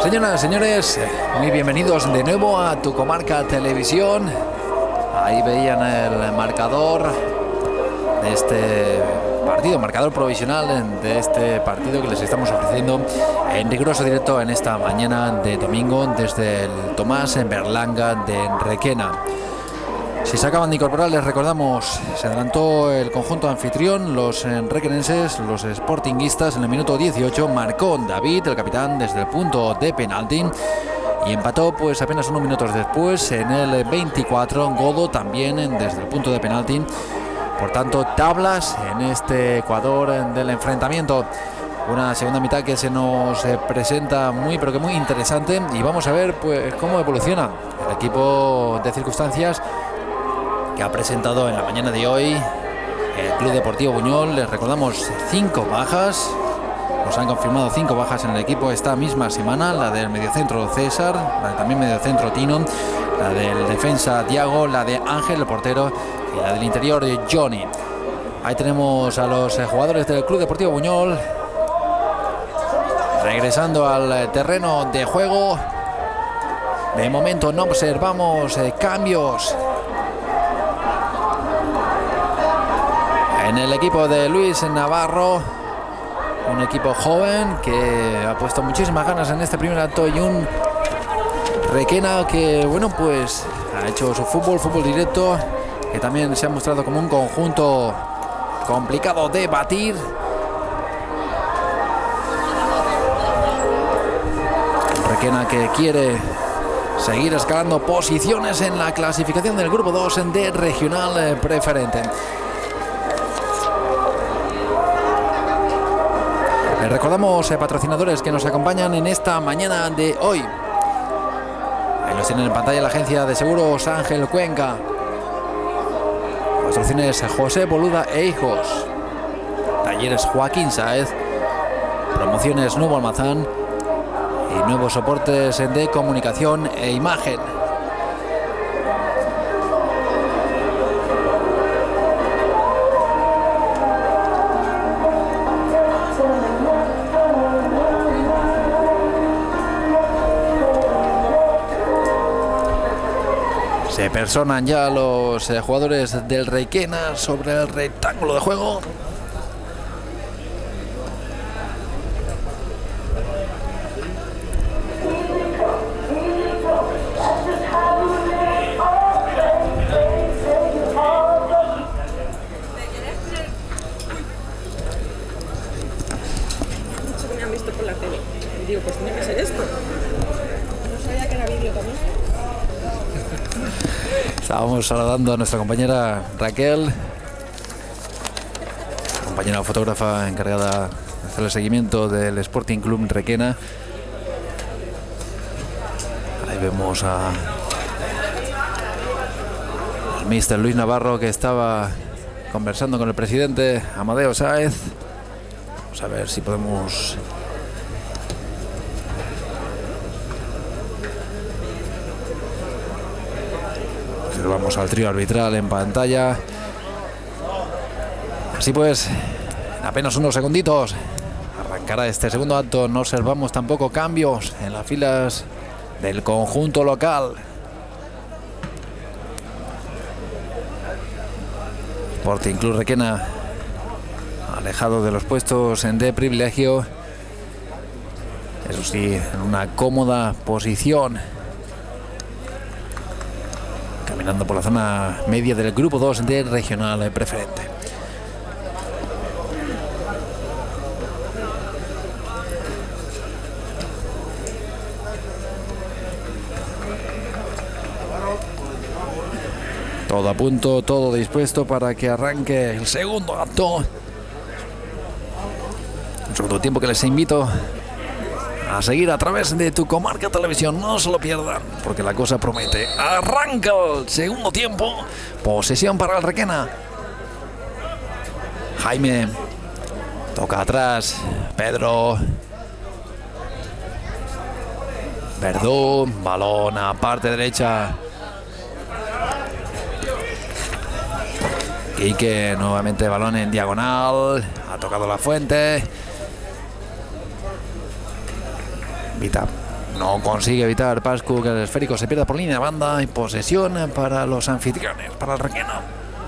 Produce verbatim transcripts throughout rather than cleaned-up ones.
Señoras, señores, muy bienvenidos de nuevo a Tu Comarca Televisión. Ahí veían el marcador de este partido, marcador provisional de este partido que les estamos ofreciendo en riguroso directo en esta mañana de domingo desde el Tomás en Berlanga de Requena. Si se acaban de incorporar, les recordamos, se adelantó el conjunto anfitrión, los requenenses, los sportinguistas. En el minuto dieciocho marcó David, el capitán, desde el punto de penalti, y empató pues apenas unos minutos después en el veinticuatro Godo, también desde el punto de penalti. Por tanto, tablas en este Ecuador del enfrentamiento. Una segunda mitad que se nos presenta muy pero que muy interesante, y vamos a ver pues cómo evoluciona el equipo de circunstancias que ha presentado en la mañana de hoy el Club Deportivo Buñol. Les recordamos cinco bajas, nos han confirmado cinco bajas en el equipo esta misma semana: la del mediocentro César, la del también mediocentro Tino, la del defensa Diago, la de Ángel, el portero, y la del interior Johnny. Ahí tenemos a los jugadores del Club Deportivo Buñol regresando al terreno de juego. De momento no observamos eh, cambios en el equipo de Luis Navarro, un equipo joven que ha puesto muchísimas ganas en este primer acto, y un Requena que, bueno, pues ha hecho su fútbol, fútbol directo, que también se ha mostrado como un conjunto complicado de batir. Requena que quiere seguir escalando posiciones en la clasificación del grupo dos de regional preferente. Les recordamos eh, patrocinadores que nos acompañan en esta mañana de hoy. Ahí los tienen en pantalla: la agencia de seguros Ángel Cuenca, construcciones José Boluda e Hijos, talleres Joaquín Sáez, promociones Nuevo Almazán y nuevos soportes de comunicación e imagen. Se personan ya los eh, jugadores del Requena sobre el rectángulo de juego. Me han visto por la tele. Y digo, pues tiene que ser esto. No sabía que era vídeo también. Estábamos saludando a nuestra compañera Raquel, compañera fotógrafa encargada de hacer el seguimiento del Sporting Club Requena. Ahí vemos a al míster Luis Navarro, que estaba conversando con el presidente Amadeo Sáez. Vamos a ver si podemos vamos al trío arbitral en pantalla. Así pues, en apenas unos segunditos arrancará este segundo acto. No observamos tampoco cambios en las filas del conjunto local. Sporting Club Requena alejado de los puestos de privilegio, eso sí, en una cómoda posición, caminando por la zona media del grupo dos de regional preferente. Todo a punto, todo dispuesto para que arranque el segundo acto. Un segundo tiempo que les invito a seguir a través de Tu Comarca Televisión. No se lo pierdan, porque la cosa promete. Arranca el segundo tiempo. Posesión para el Requena. Jaime toca atrás. Pedro. Verdú. Balón a parte derecha. Quique, nuevamente balón en diagonal. Ha tocado la fuente. Vita No consigue evitar Pascu que el esférico se pierda por línea de banda y posesión para los anfitriones, para el Requena.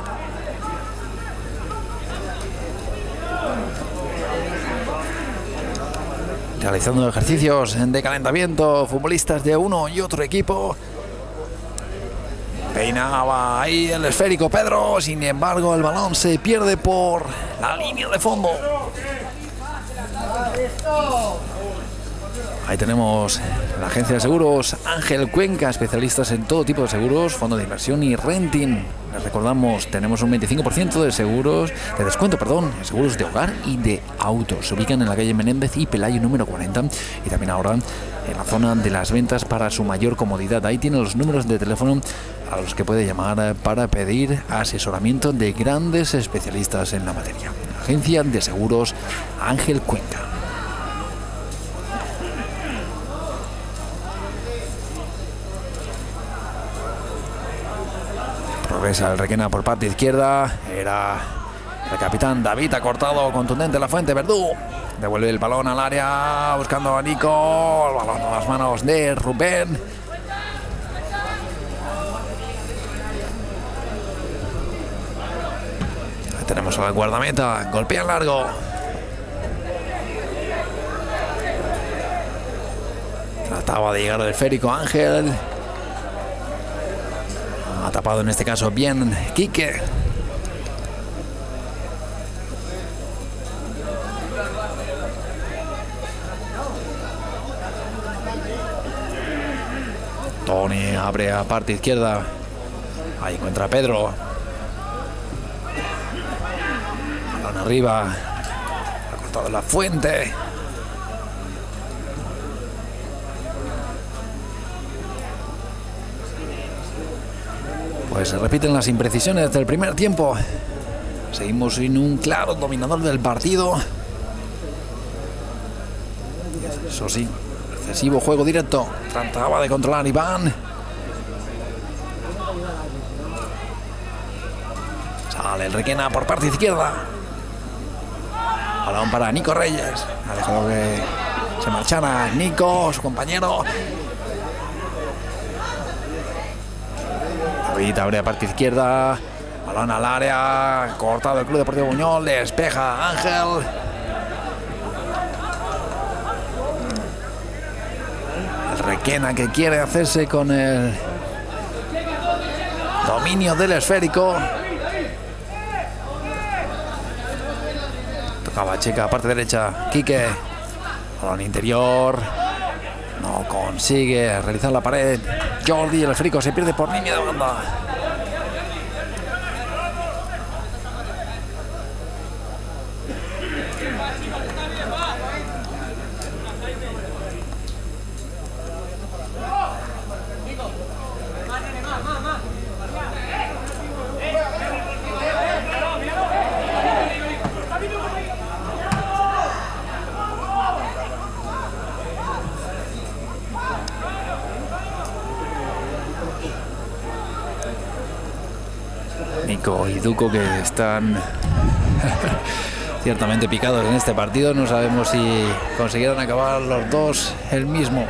Realizando ejercicios de calentamiento, futbolistas de uno y otro equipo. Peinaba ahí el esférico Pedro, sin embargo el balón se pierde por la línea de fondo. Ahí tenemos la agencia de seguros Ángel Cuenca, especialistas en todo tipo de seguros, fondo de inversión y renting. Les recordamos, tenemos un veinticinco por ciento de seguros, de descuento, perdón, en seguros de hogar y de autos. Se ubican en la calle Menéndez y Pelayo número cuarenta y también ahora en la zona de las ventas para su mayor comodidad. Ahí tienen los números de teléfono a los que puede llamar para pedir asesoramiento de grandes especialistas en la materia. Agencia de seguros Ángel Cuenca. Progresa el Requena por parte izquierda. Era el capitán David, ha cortado contundente la fuente. Verdú devuelve el balón al área buscando a Nico. El balón a las manos de Rubén. Ahí tenemos al guardameta. Golpea en largo. Trataba de llegar al esférico Ángel. Ha tapado en este caso bien Quique. Tony abre a parte izquierda. Ahí encuentra a Pedro. Balón arriba. Ha cortado la fuente. Pues se repiten las imprecisiones del primer tiempo. Seguimos sin un claro dominador del partido. Eso sí, excesivo juego directo. Trataba de controlar Iván. Sale el Requena por parte izquierda. Balón para Nico Reyes. Ha dejado que se marchara Nico, su compañero. David abre a parte izquierda. Balón al área. Cortado el Club Deportivo Buñol. Despeja Ángel. El Requena que quiere hacerse con el dominio del esférico. Tocaba Checa, parte derecha. Quique. Balón interior. No consigue realizar la pared. Jordi, el esférico se pierde por línea de banda. Nico y Duco, que están ciertamente picados en este partido. No sabemos si consiguieron acabar los dos el mismo.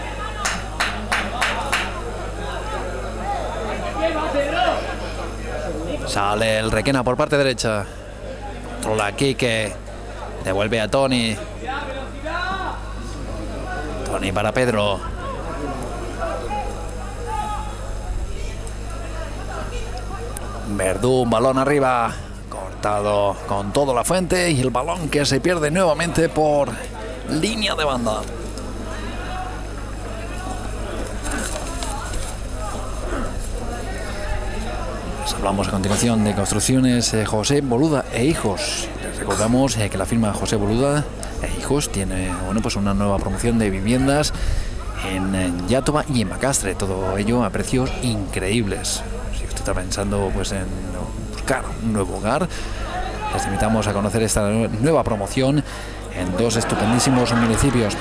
Sale el Requena por parte derecha. Controla Quique. Devuelve a Tony. Tony para Pedro. Verdú, un balón arriba, cortado con toda la fuente y el balón que se pierde nuevamente por línea de banda. Les hablamos a continuación de Construcciones eh, José Boluda e Hijos. Les recordamos eh, que la firma José Boluda e Hijos tiene bueno, pues una nueva promoción de viviendas en, en Iàtova y en Macastre, todo ello a precios increíbles. Está pensando pues en buscar un nuevo hogar, les invitamos a conocer esta nueva promoción en dos estupendísimos municipios.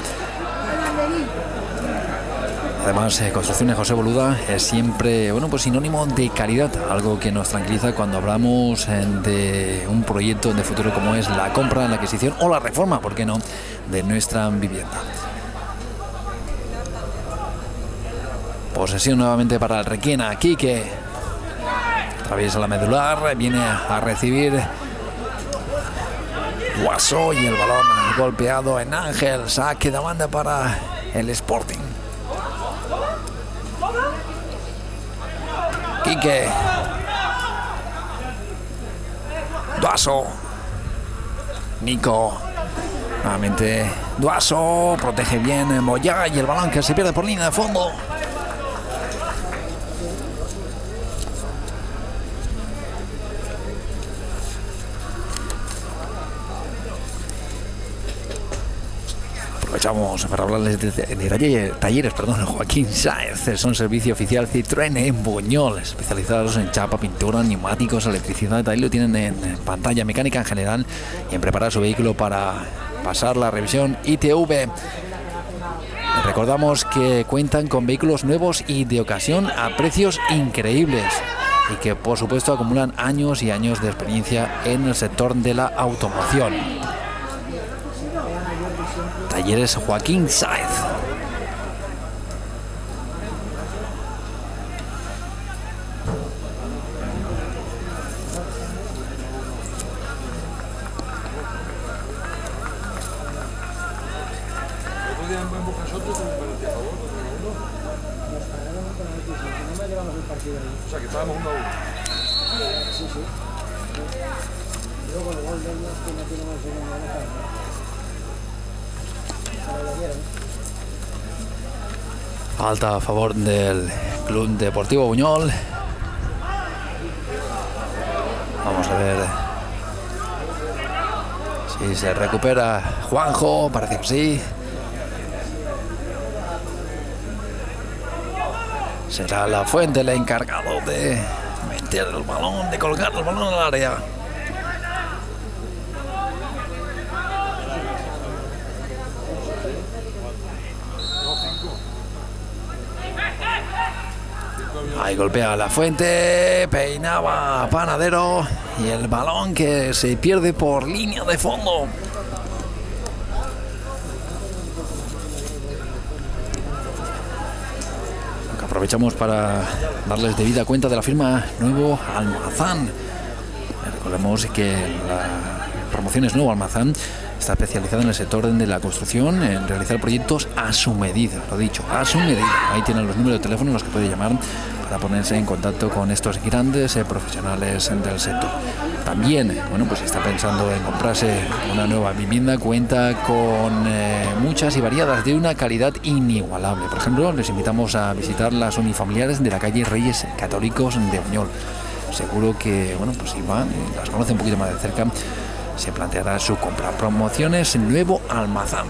Además, eh, Construcciones José Boluda es siempre bueno pues sinónimo de calidad, algo que nos tranquiliza cuando hablamos eh, de un proyecto de futuro como es la compra, la adquisición o la reforma, ¿por qué no?, de nuestra vivienda. Posesión nuevamente para el Requena. Quique atraviesa la medular, viene a recibir Guasó y el balón golpeado en Ángel. Saque de banda para el Sporting. Quique. Duaso. Nico. Nuevamente Duaso. Protege bien Moyá y el balón que se pierde por línea de fondo. Aprovechamos para hablarles de, de, de talleres, talleres perdón, Joaquín Sáez. Son servicio oficial Citroën en Buñol, especializados en chapa, pintura, neumáticos, electricidad. Ahí lo tienen en pantalla, mecánica en general y en preparar su vehículo para pasar la revisión I T V. Recordamos que cuentan con vehículos nuevos y de ocasión a precios increíbles y que por supuesto acumulan años y años de experiencia en el sector de la automoción. Talleres Joaquín Sáez. O sea que estábamos uno a uno. Sí, sí. Luego el gol de ellos que no tiene más segundo de la Falta a favor del Club Deportivo Buñol. Vamos a ver si se recupera Juanjo, parece que sí. Será La Fuente el encargado de meter el balón, de colgar el balón en el área. Ahí golpea La Fuente, peinaba a Panadero y el balón que se pierde por línea de fondo. Aprovechamos para darles debida cuenta de la firma Nuevo Almazán. Recordemos que la promoción es Nuevo Almazán. Está especializada en el sector de la construcción, en realizar proyectos a su medida, lo dicho, a su medida. Ahí tienen los números de teléfono en los que puede llamar para ponerse en contacto con estos grandes eh, profesionales del sector. También, bueno, pues si está pensando en comprarse una nueva vivienda, cuenta con eh, muchas y variadas de una calidad inigualable. Por ejemplo, les invitamos a visitar las unifamiliares de la calle Reyes Católicos de Buñol. Seguro que, bueno, pues si van, las conoce un poquito más de cerca, se planteará su compra. Promociones Nuevo Almazán.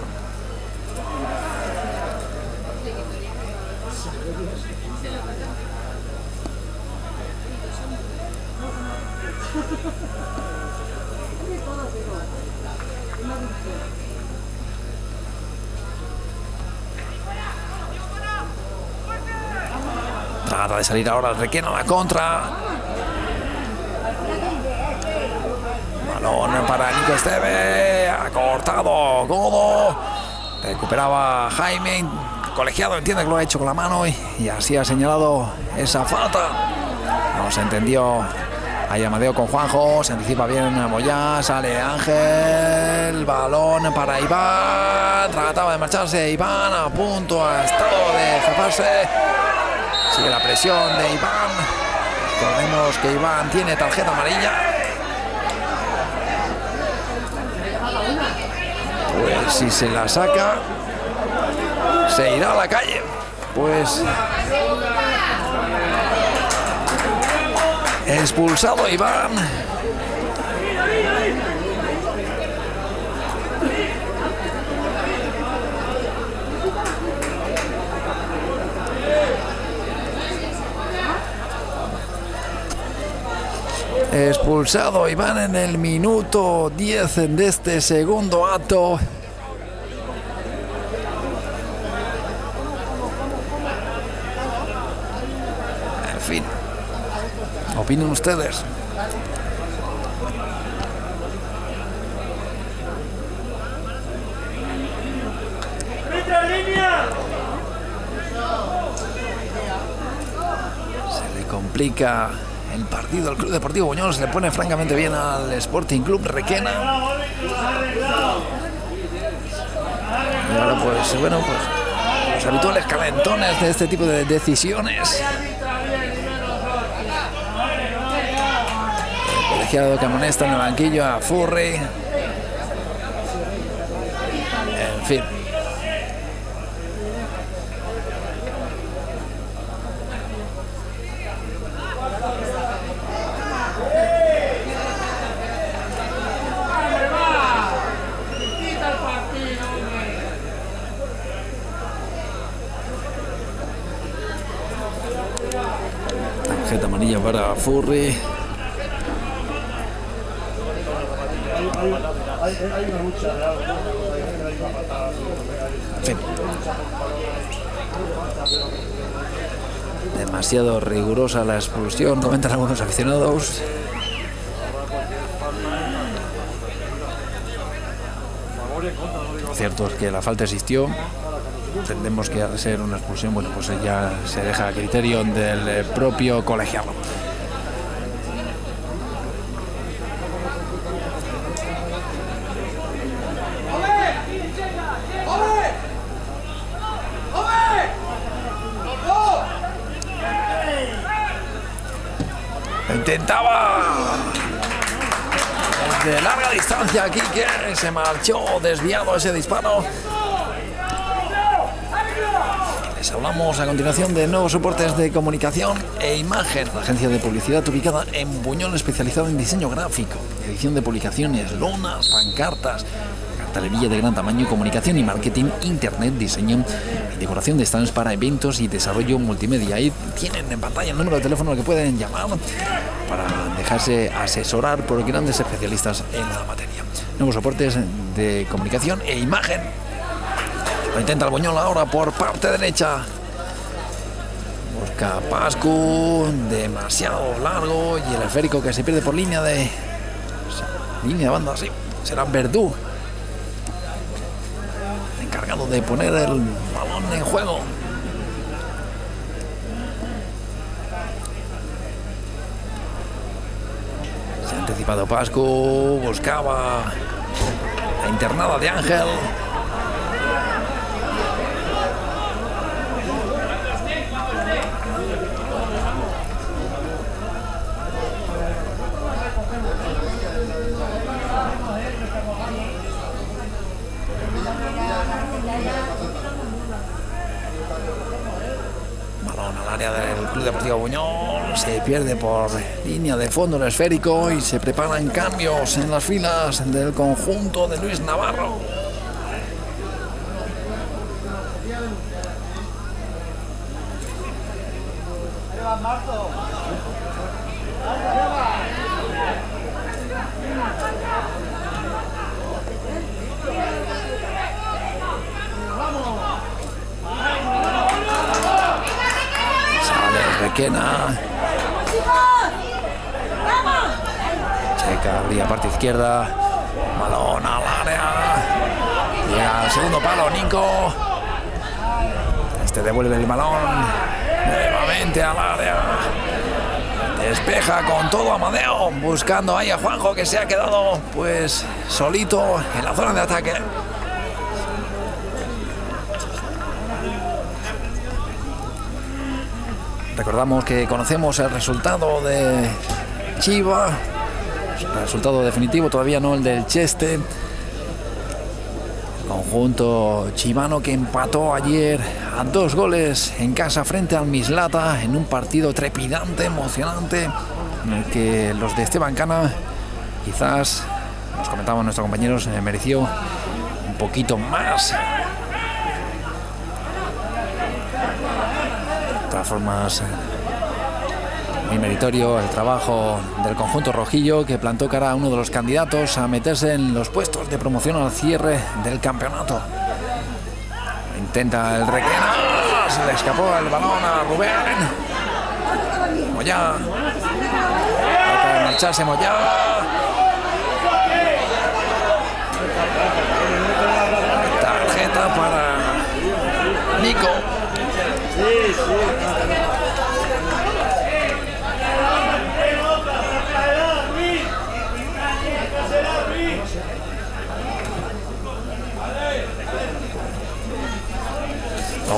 Trata de salir ahora el Requena a la contra. Balón para Nico Esteve. Ha cortado Godo. Recuperaba Jaime. Colegiado entiende que lo ha hecho con la mano y, y así ha señalado esa falta. No se entendió. Ahí Amadeo con Juanjo. Se anticipa bien a Moyá. Sale Ángel. Balón para Iván. Trataba de marcharse Iván. A punto ha estado de zafarse. Sigue la presión de Iván. Recordemos que Iván tiene tarjeta amarilla. Pues si se la saca, se irá a la calle. Pues expulsado Iván. Expulsado Iván en el minuto diez de este segundo acto. En fin, opinen ustedes. complica el partido. El Club Deportivo Buñol se le pone francamente bien al Sporting Club Requena. Y ahora pues bueno, pues los habituales calentones de este tipo de decisiones. El colegiado que amonesta en el banquillo a Furry. En fin. Tarjeta amarilla para Furry. En fin. Demasiado rigurosa la expulsión, comentan algunos aficionados. Cierto es que la falta existió. Entendemos que al ser una expulsión, bueno, pues ya se deja a criterio del propio colegiado. Intentaba desde larga distancia aquí que se marchó desviado ese disparo. Les hablamos a continuación de nuevos soportes de comunicación e imagen. La agencia de publicidad ubicada en Buñol, especializada en diseño gráfico, edición de publicaciones, lonas, pancartas, cartelería de gran tamaño, comunicación y marketing, internet, diseño y decoración de stands para eventos y desarrollo multimedia. Ahí tienen en pantalla el número de teléfono al que pueden llamar para dejarse asesorar por grandes especialistas en la materia. Nuevos soportes de comunicación e imagen. Lo intenta el Buñol ahora por parte derecha. Busca Pascu, demasiado largo, y el esférico que se pierde por línea de línea de banda, sí, será Verdú, encargado de poner el balón en juego. Se ha anticipado Pascu, buscaba la internada de Ángel. Balón al área del Club Deportivo Buñol, se pierde por línea de fondo el esférico y se preparan cambios en las filas del conjunto de Luis Navarro. Requena. Checa, abría parte izquierda. Balón al área. Llega al segundo palo, Nico. Este devuelve el balón nuevamente al área. Despeja con todo Amadeo, buscando ahí a Juanjo, que se ha quedado pues solito en la zona de ataque. Recordamos que conocemos el resultado de Chiva, el resultado definitivo, todavía no el del Cheste. El conjunto chivano que empató ayer a dos goles en casa frente al Mislata en un partido trepidante, emocionante, en el que los de Esteban Cana, quizás, nos comentaban nuestros compañeros, eh, mereció un poquito más. De todas formas, muy meritorio el trabajo del conjunto rojillo, que plantó cara a uno de los candidatos a meterse en los puestos de promoción al cierre del campeonato. Intenta el Requena, se le escapó el balón a Rubén Moyá, trata de marcharse Moyá. Tarjeta para Nico.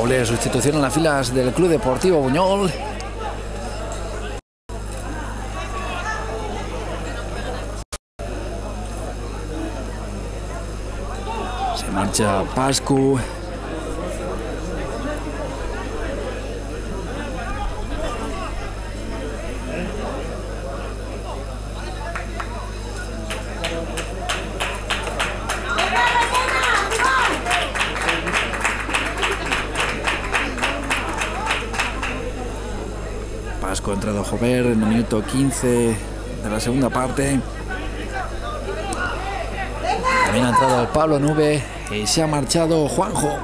Doble sustitución en las filas del Club Deportivo Buñol. Se marcha Pascu. Pascu ha entrado Jover en el minuto quince de la segunda parte. También ha entrado el Pablo Nube y se ha marchado Juanjo.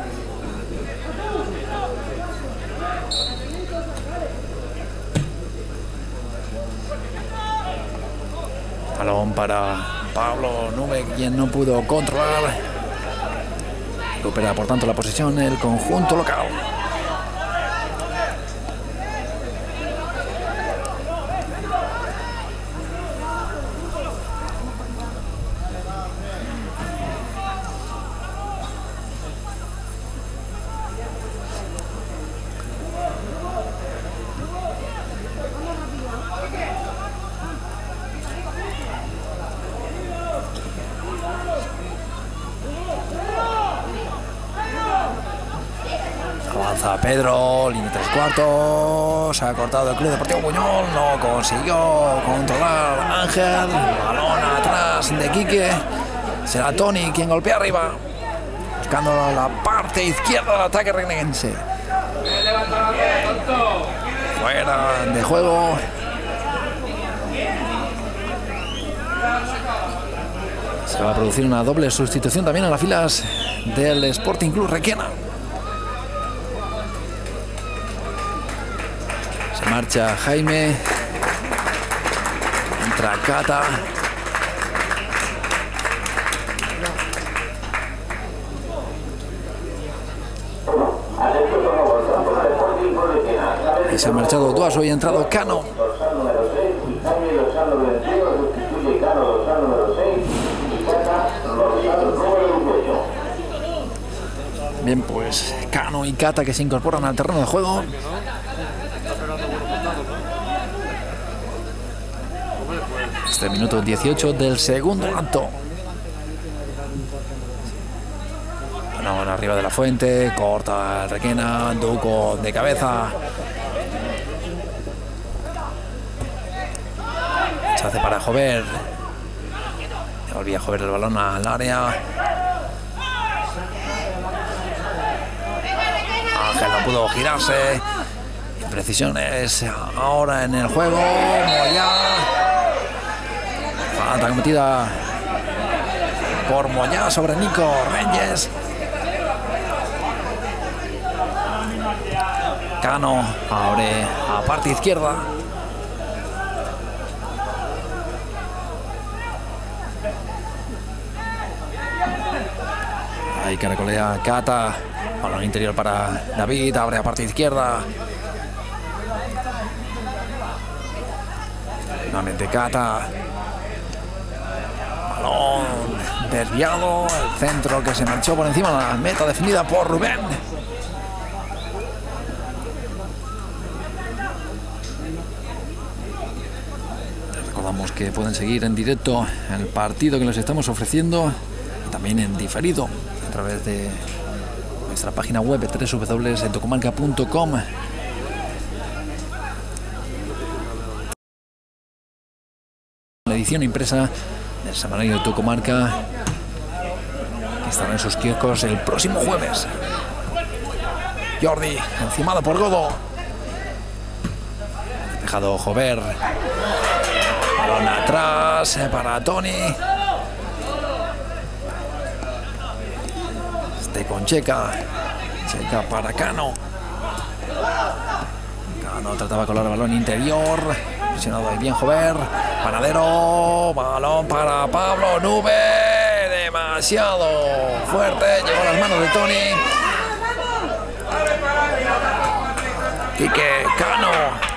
Balón para Pablo Nube, quien no pudo controlar. Recupera por tanto la posesión el conjunto local. Avanza Pedro, línea tres cuartos, se ha cortado el Club Deportivo Buñol, no consiguió controlar Ángel, balón atrás de Quique, será Tony quien golpea arriba, buscando la parte izquierda del ataque reneguense. Fuera de juego. Se va a producir una doble sustitución también en las filas del Sporting Club Requena. Se marcha Jaime. Entra Cata. Y se ha marchado Duaso y ha entrado Cano. Bien, pues Cano y Cata que se incorporan al terreno de juego. Este minuto dieciocho del segundo acto. Bueno, arriba de la fuente, corta el Requena, Duco de cabeza. Se hace para Jover. Volvía a Jover el balón al área. Ángel no pudo girarse. Imprecisiones ahora en el juego. Moyá. Falta cometida por Moyá sobre Nico Reyes. Cano abre a parte izquierda. Ahí caracolea Cata. Balón interior para David. Abre a parte izquierda. Nuevamente Cata. Balón desviado. El centro que se marchó por encima de la meta definida por Rubén. Recordamos que pueden seguir en directo el partido que les estamos ofreciendo y también en diferido a través de nuestra página web doble u doble u doble u punto tucomarca punto com. La edición impresa del semanario de Tucomarca, que estará en sus kioscos el próximo jueves. Jordi, encimado por Godo. Despejado Jover. Balón atrás para Tony. Este con Checa. Checa para Cano. Cano trataba de colar el balón interior. Presionado ahí bien Jover. Panadero. Balón para Pablo Nube. Demasiado fuerte. Llegó a las manos de Tony. Quique Cano.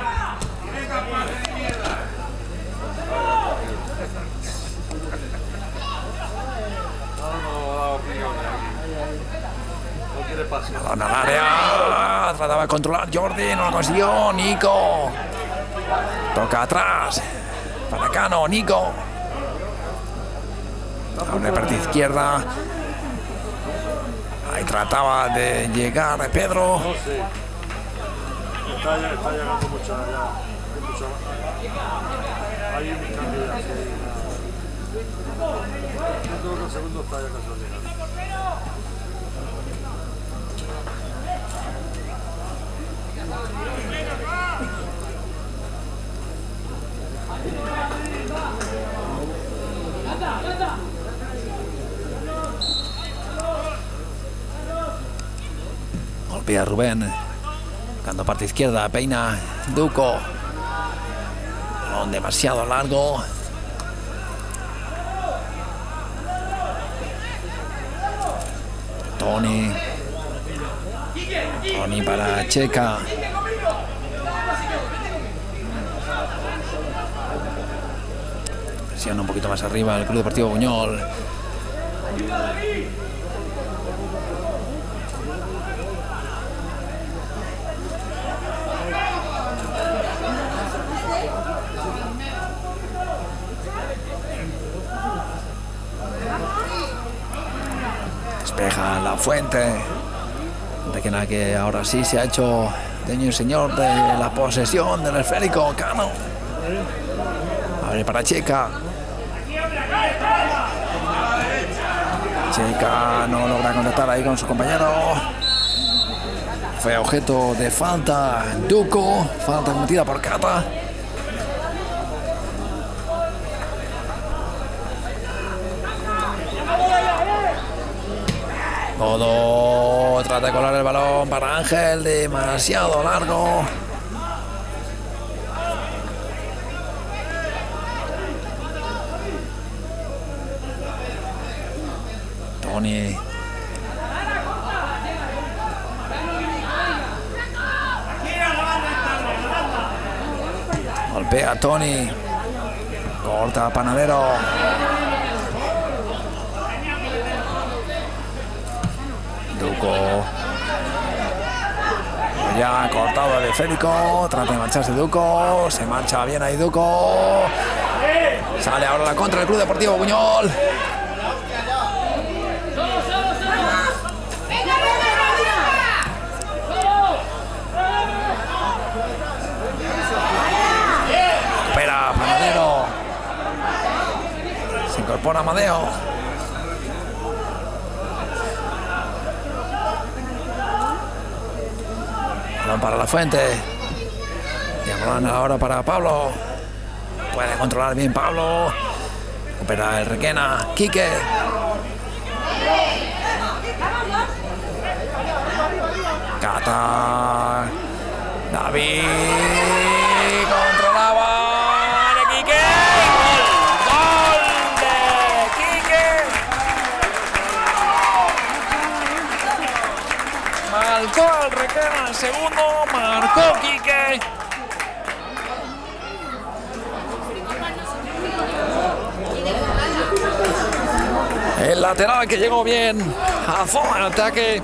Balón al área. Trataba de controlar Jordi, no lo consiguió. Nico. Toca atrás. Para Cano, Nico. Abre parte izquierda. Ahí trataba de llegar Pedro. No sé. Está, está llegando mucho allá. Mucho. Hay un cambio de así. Yo creo que el segundo está ya casi llegando. Golpea Rubén. Buscando parte izquierda. Peina Duco. Balón demasiado largo. Tony. Tony para Checa. Presiona un poquito más arriba el Club Deportivo Buñol. Despeja La Fuente. De que nada, que ahora sí se ha hecho dueño y señor de la posesión del esférico. Cano. Abre para Checa. Checa no logra contactar ahí con su compañero. Fue objeto de falta Duco. Falta cometida por Cata. Todo trata de colar el balón para Ángel, demasiado largo. Tony. Golpea a Tony. Corta a Panadero. Duco. Ya cortado el esférico. Trata de marcharse Duco. Se marcha bien ahí Duco. Sale ahora la contra del Club Deportivo Buñol. Espera Panadero. Se incorpora Amadeo. Para La Fuente. Llaman ahora para Pablo. Puede controlar bien Pablo. Recupera el Requena. Quique. Cata. David. Controlaba. De Quique. Gol. Gol de Quique. Marcó el Requena el segundo. Marcó Quique. El lateral que llegó bien a zona de ataque.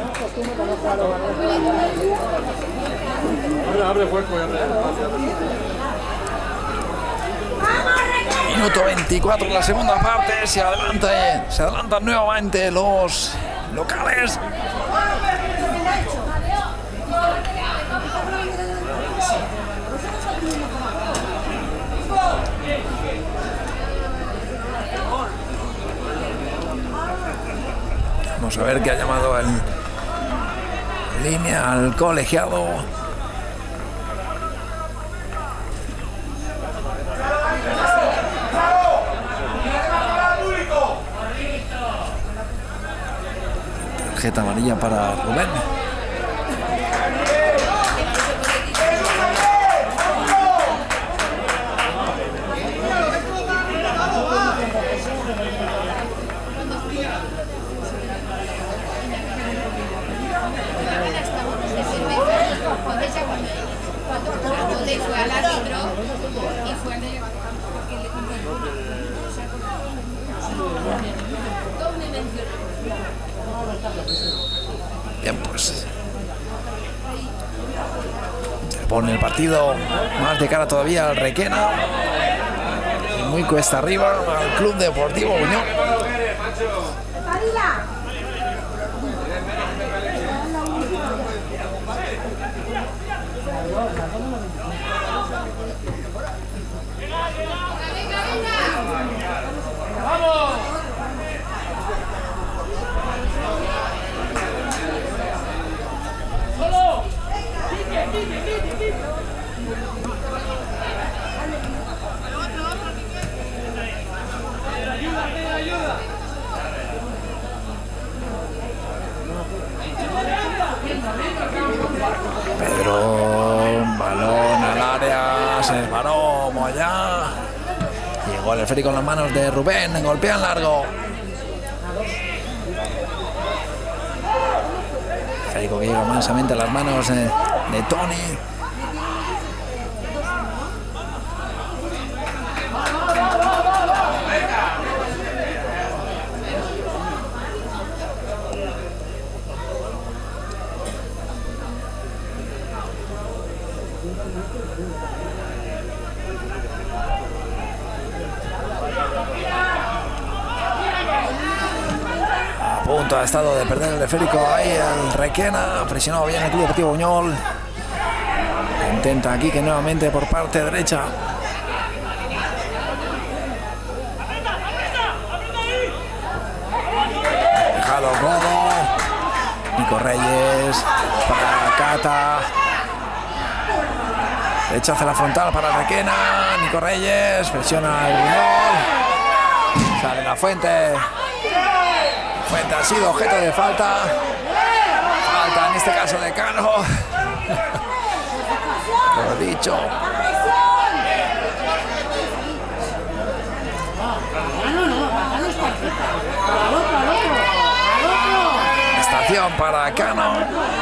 Minuto veinticuatro de la segunda parte. Se adelanta, se adelantan nuevamente los locales. Vamos a ver qué ha llamado el línea al colegiado. Tarjeta amarilla para Rubén. Bien. pone el partido más de cara todavía al Requena. Y muy cuesta arriba al Club Deportivo Buñol. Pedro, balón al área, se disparó Moyá. Llegó el esférico en las manos de Rubén, golpea en largo. Esférico que llega mansamente a las manos de, de Tony. A punto ha estado de perder el esférico ahí el Requena, presionado bien el Club Deportivo Buñol. Intenta aquí que nuevamente por parte derecha. Dejado Godo. Nico Reyes para Cata. Rechaza la frontal para el Requena. Nico Reyes presiona el Buñol. Sale La Fuente. Fuente ha sido objeto de falta. Falta en este caso de Cano. Lo he dicho. Estación para Cano.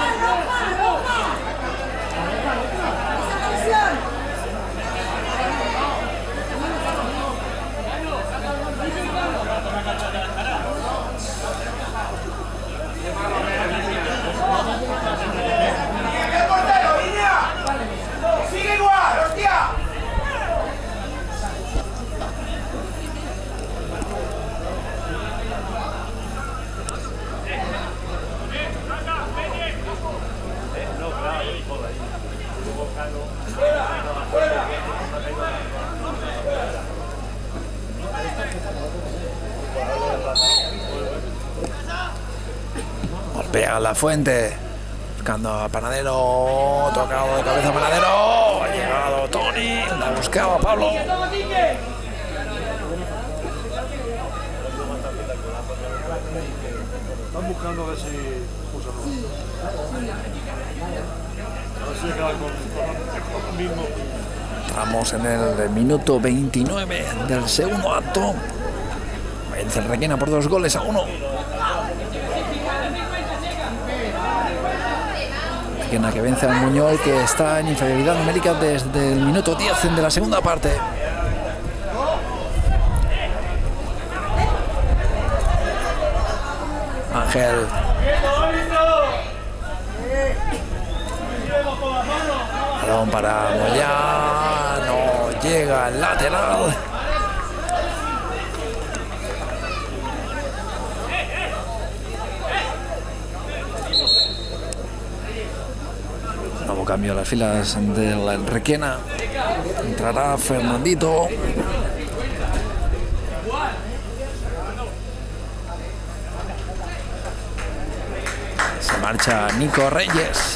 Golpea La Fuente, buscando a Panadero, tocado de cabeza Panadero, ha llegado Tony, la buscaba Pablo. Están buscando a ver si usan a ver si se quedan con, con el mismo. Entramos en el minuto veintinueve del segundo acto. Vence el Requena por dos goles a uno. Requena que vence al Buñol, que está en inferioridad numérica desde el minuto diez de la segunda parte. Ángel. Balón para Moyá. No llega el lateral. Nuevo cambio a las filas del Requena. Entrará Fernandito. Se marcha Nico Reyes.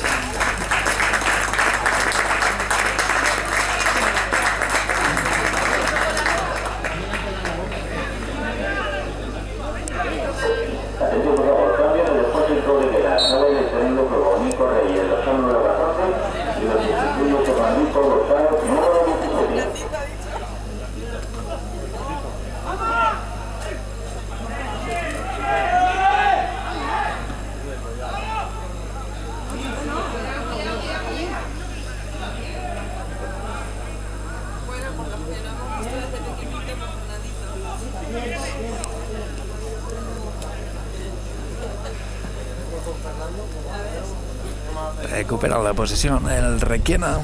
Recupera la posesión el Requena.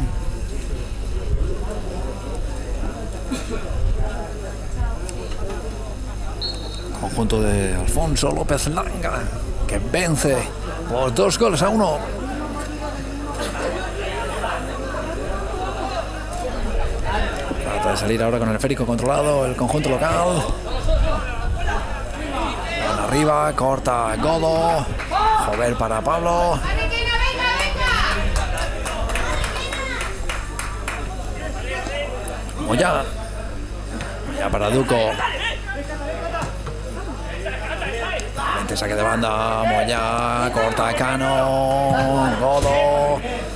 Conjunto de Alfonso López Langa, que vence por dos goles a uno. Trata de salir ahora con el esférico controlado el conjunto local. Van arriba, corta Godo. Jover para Pablo. Moya. Moya para Duco. Saque de banda, Moya, corta Cano, Godo.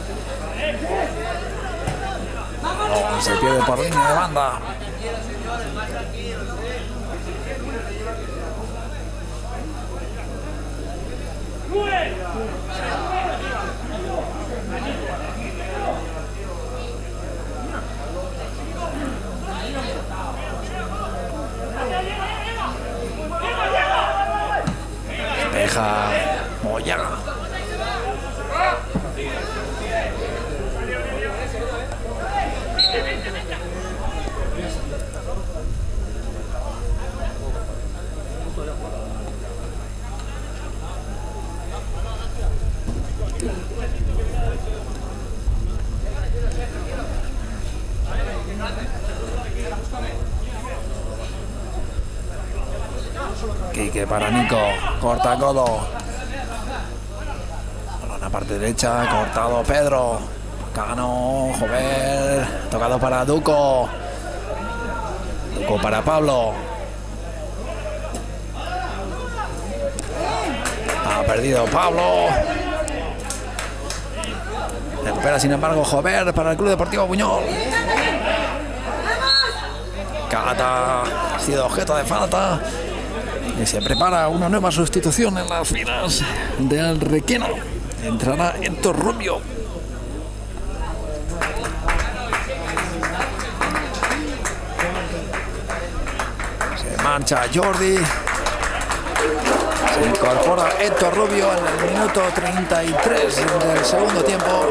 No, se pierde por línea de banda. Deja Moya. Quique para Nico, corta Godo. Por la parte derecha, cortado Pedro. Cano, Jover, tocado para Duco. Duco para Pablo. Ha perdido Pablo. Recupera sin embargo Jover para el Club Deportivo Buñol. Cata ha sido objeto de falta. Y se prepara una nueva sustitución en las filas del Requena. Entrará Héctor Rubio. Se marcha Jordi. Se incorpora Héctor Rubio en el minuto treinta y tres del segundo tiempo.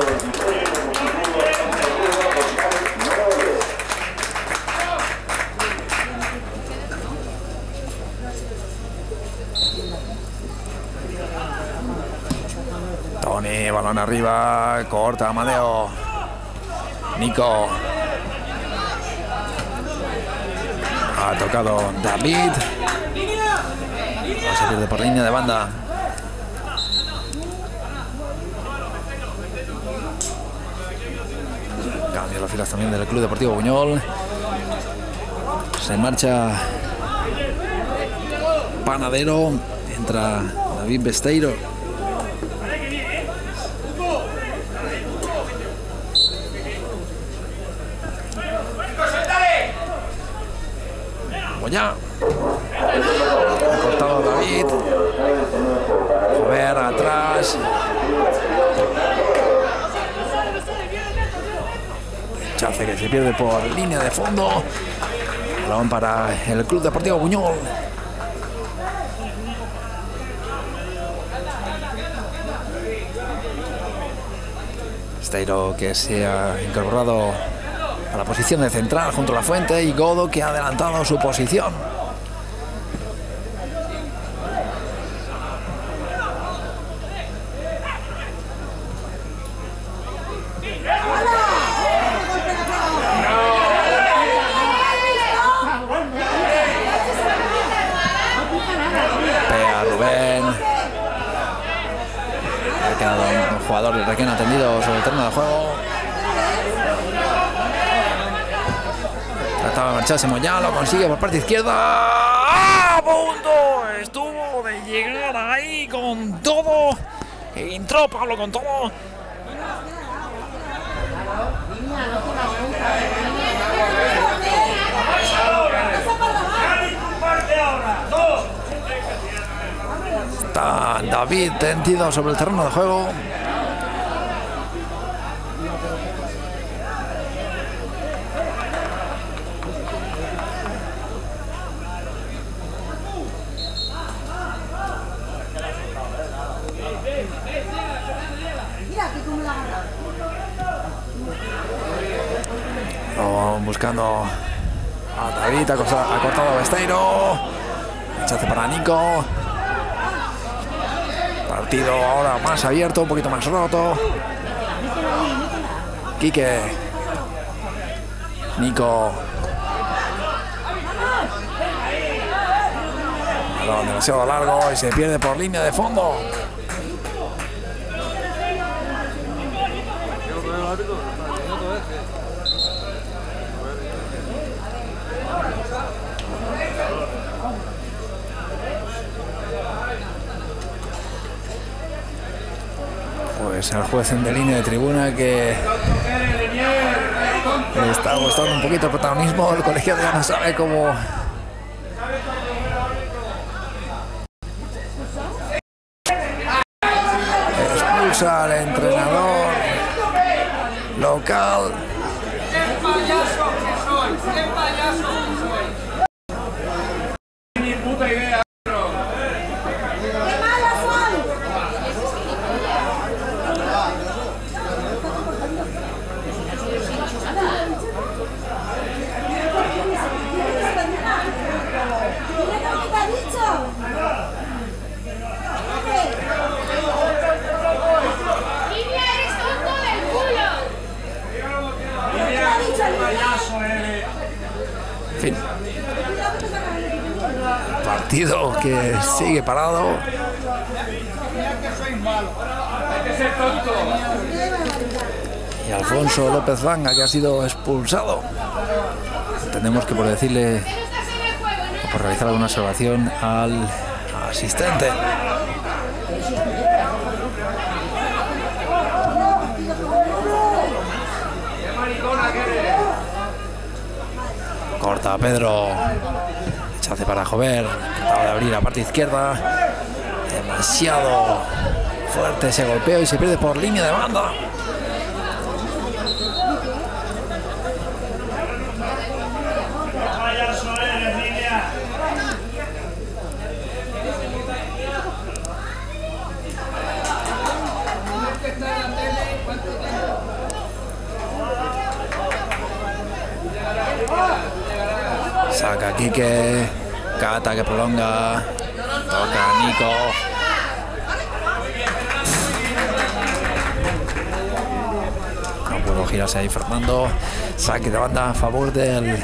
Tony, balón arriba, corta Amadeo. Nico. Ha tocado David. No se pierde por línea de banda. Cambia las filas también del Club Deportivo Buñol. Se marcha Panadero. Entra David Besteiro. Ya ha cortado David. Jover atrás. Chace que se pierde por línea de fondo. Balón para el Club Deportivo Buñol. Esteiro que se ha incorporado a la posición de central junto a la fuente, y Godo que ha adelantado su posición. Pea Rubén. Ha quedado un jugador de Requena atendido sobre el terreno de juego. Trataba de marcharse Moya, lo consigue por parte izquierda. ¡A punto! Estuvo de llegar ahí con todo. Entró Pablo con todo. Está David tendido sobre el terreno de juego. buscando a David, ha cortado a Besteiro. Rechace para Nico. Partido ahora más abierto, un poquito más roto. Quique. Nico. Balón demasiado largo y se pierde por línea de fondo. Pues el juez en de línea de tribuna que le está gustando un poquito el protagonismo. El colegiado ya no sabe cómo expulsa al entrenador local. ¡Qué payaso que soy! ¡Qué payaso que soy! Ni puta idea. En fin, partido que sigue parado. Y Alfonso López Vanga, que ha sido expulsado. Entendemos que por decirle o por realizar alguna observación al asistente. Corta a Pedro. Rechace para Jover. Trataba de abrir la parte izquierda. Demasiado fuerte ese golpeo y se pierde por línea de banda. Saca Quique, Cata que prolonga, toca Nico. No pudo girarse ahí Fernando. Saque de banda a favor del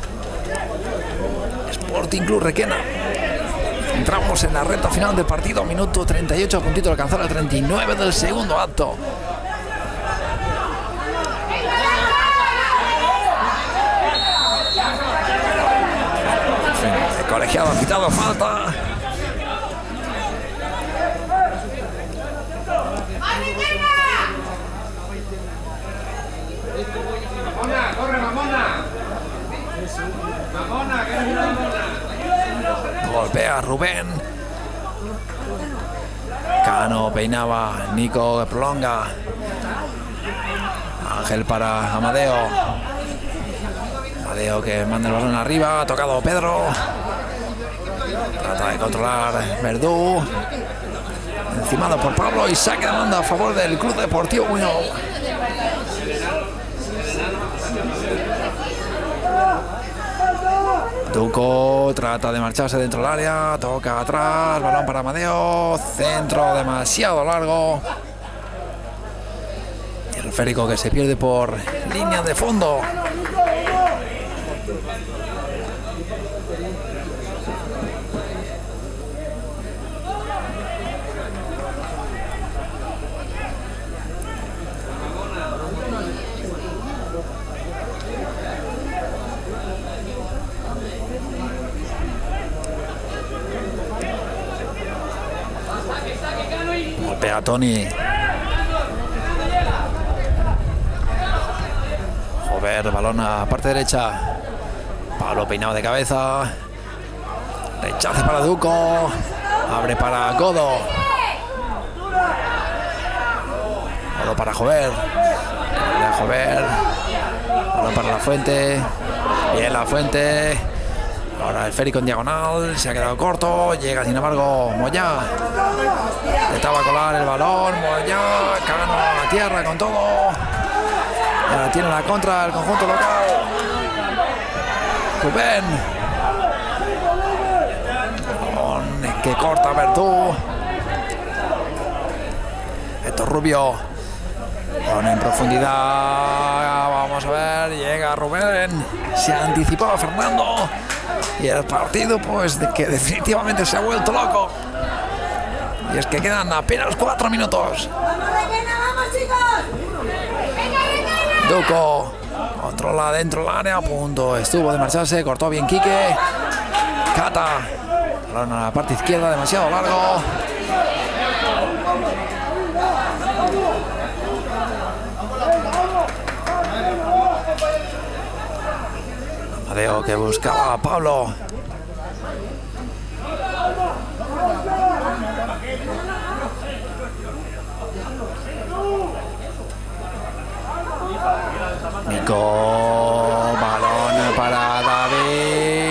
Sporting Club Requena. Entramos en la recta final del partido, minuto treinta y ocho, a puntito de alcanzar el treinta y nueve del segundo acto. El colegiado ha quitado falta. Mamona, corre, mamona. Mamona, que eres una mamona. Golpea Rubén. Cano peinaba. Nico que prolonga. Ángel para Amadeo. Amadeo que manda el balón arriba. Ha tocado Pedro. Trata de controlar Verdú. Encimado por Pablo y saque de banda a favor del Club Deportivo Buñol. Duco trata de marcharse dentro del área, toca atrás, balón para Amadeo, centro demasiado largo. Y el Férico que se pierde por línea de fondo. Golpea a Tony. Jover, balón a parte derecha. Pablo peinado de cabeza. Rechace para Duco. Abre para Godo. Godo para Jover. Para Jover. Balón para La Fuente. Bien La Fuente. Ahora el Férico en diagonal, se ha quedado corto, llega sin embargo Moyá. Intentaba colar el balón, Moyá, Cano a tierra con todo. Y ahora tiene la contra el conjunto local. Rubén. Que corta Bertú. Héctor Rubio. Pone en profundidad. Vamos a ver. Llega Rubén. Se anticipaba Fernando. Y el partido, pues, de que definitivamente se ha vuelto loco. Y es que quedan apenas cuatro minutos. Duco. Controla dentro del área. A punto. Estuvo de marcharse. Cortó bien Quique. Cata. A la parte izquierda, demasiado largo. Amadeo que buscaba a Pablo. Nico, balón para David.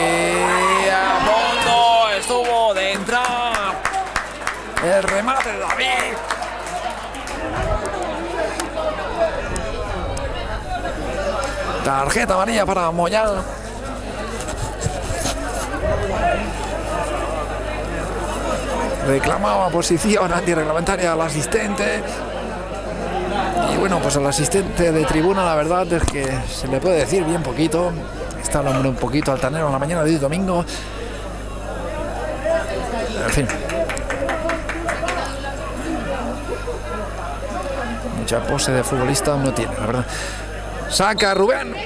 El remate de David. Tarjeta amarilla para Moyá. Reclamaba posición antirreglamentaria al asistente. Y bueno, pues al asistente de tribuna la verdad es que se le puede decir bien poquito. Está el hombre un poquito altanero en la mañana de hoy domingo. En fin. Mucha pose de futbolista no tiene, la verdad. Saca Rubén.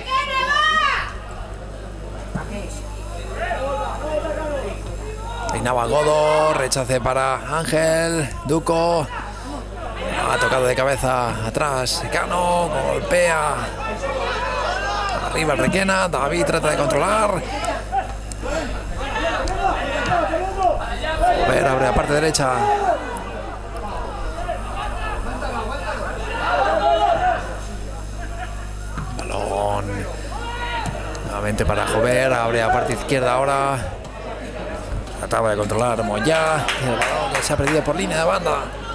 Peinaba Godo, rechace para Ángel. Duco. Ha tocado de cabeza atrás. Cano, golpea. Arriba el Requena. David trata de controlar. A ver, abre la parte derecha. Nuevamente para Jover, abre a parte izquierda ahora. Trataba de controlar Moyá. El balón que se ha perdido por línea de banda.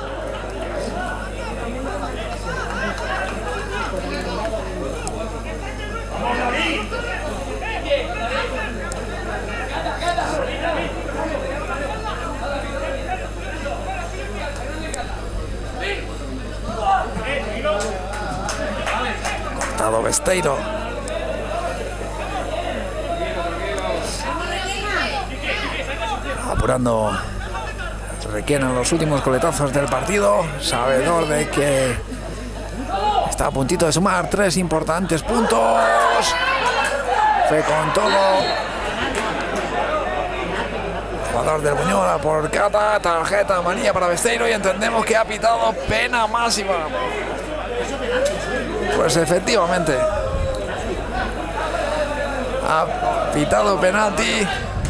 Cortado Besteiro. Apurando Requena los últimos coletazos del partido, sabedor de que está a puntito de sumar tres importantes puntos. Fue con todo. Jugador del Buñuela por Cata, tarjeta amarilla para Besteiro y entendemos que ha pitado pena máxima. Pues efectivamente ha pitado penalti.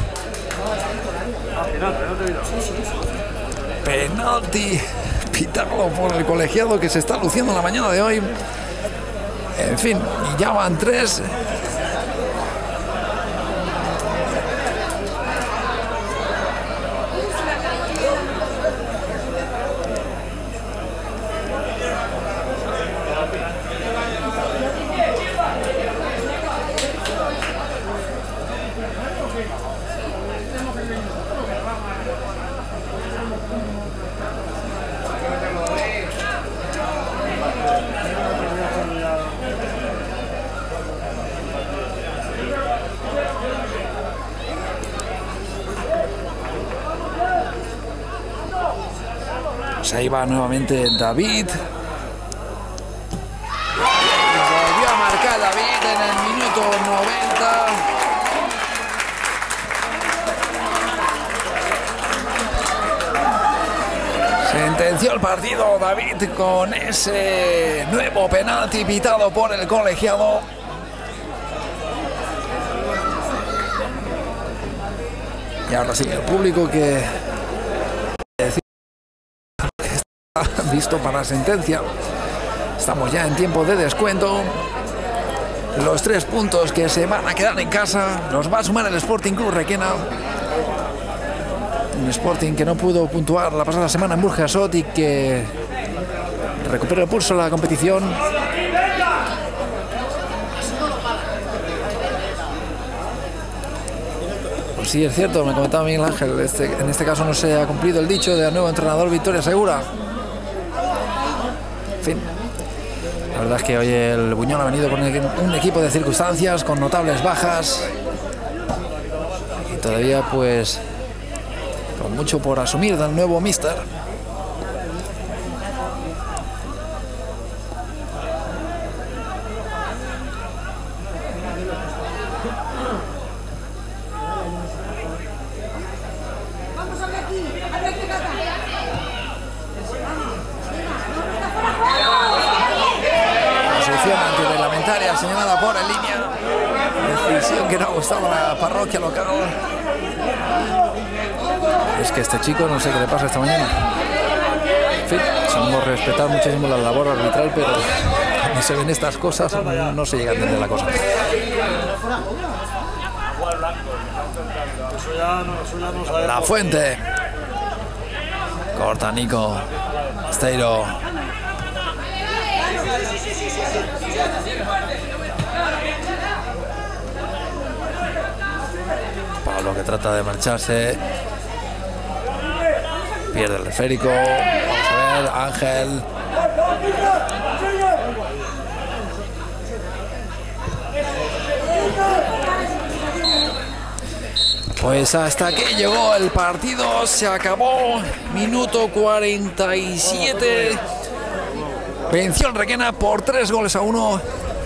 Penalti pitado por el colegiado que se está luciendo en la mañana de hoy. En fin, y ya van tres. Ahí va nuevamente David. Volvió a marcar David en el minuto noventa. Sentenció el partido David con ese nuevo penalti pitado por el colegiado. Y ahora sí, el público que listo para la sentencia. Estamos ya en tiempo de descuento. Los tres puntos que se van a quedar en casa los va a sumar el Sporting Club Requena. Un Sporting que no pudo puntuar la pasada semana en Burjasot y que recupera el pulso de la competición. sí es cierto, me comentaba Miguel Ángel, este, en este caso no se ha cumplido el dicho del nuevo entrenador Victoria Segura. En fin, la verdad es que hoy el Buñol ha venido con un equipo de circunstancias, con notables bajas y todavía pues con mucho por asumir del nuevo míster. Antirreglamentaria señalada por en línea, decisión que no ha gustado a la parroquia local. Es que este chico no sé qué le pasa esta mañana. En fin, sabemos respetar muchísimo la labor arbitral, pero cuando se ven estas cosas no, no se llega a entender la cosa. La Fuente, corta Nico Esteiro. Pablo que trata de marcharse, pierde el esférico. Vamos a ver, Ángel. Pues hasta aquí llegó el partido, se acabó, minuto cuarenta y siete. Venció el Requena por tres goles a uno.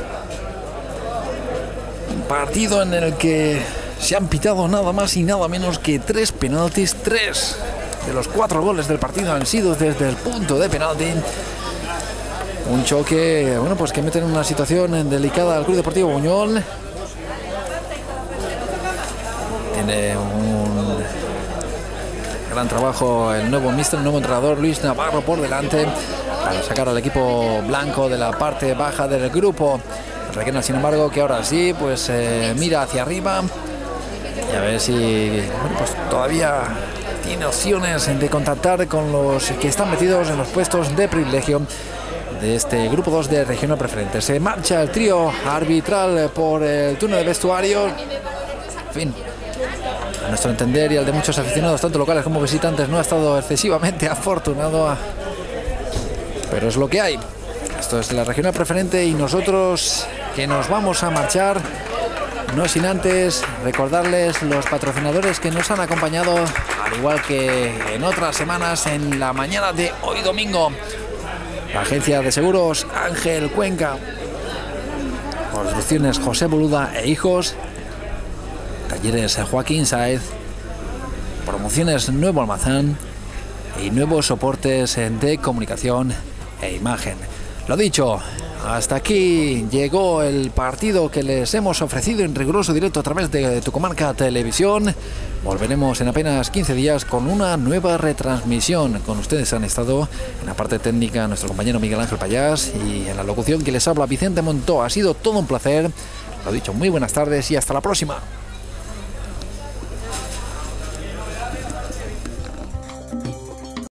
Un partido en el que se han pitado nada más y nada menos que tres penaltis. Tres de los cuatro goles del partido han sido desde el punto de penalti. Un choque, bueno, pues que mete en una situación delicada al Club Deportivo Buñol. Tiene un gran trabajo el nuevo míster, el nuevo entrenador Luis Navarro por delante para sacar al equipo blanco de la parte baja del grupo. Requena, sin embargo, que ahora sí, pues eh, mira hacia arriba y a ver si bueno, pues todavía tiene opciones de contactar con los que están metidos en los puestos de privilegio de este grupo dos de regional preferente. Se marcha el trío arbitral por el turno de vestuario. En fin, a nuestro entender y al de muchos aficionados, tanto locales como visitantes, no ha estado excesivamente afortunado, pero es lo que hay. Esto es la regional preferente y nosotros que nos vamos a marchar, no sin antes recordarles los patrocinadores que nos han acompañado, al igual que en otras semanas, en la mañana de hoy domingo. La agencia de seguros Ángel Cuenca, construcciones José Boluda e Hijos, talleres Joaquín Sáez, promociones Nuevo Almazán y nuevos soportes de comunicación e imagen. Lo dicho, hasta aquí llegó el partido que les hemos ofrecido en riguroso directo a través de Tu Comarca Televisión. Volveremos en apenas quince días con una nueva retransmisión. Con ustedes han estado en la parte técnica nuestro compañero Miguel Ángel Payás y en la locución que les habla Vicente Montó. Ha sido todo un placer. Lo dicho, muy buenas tardes y hasta la próxima.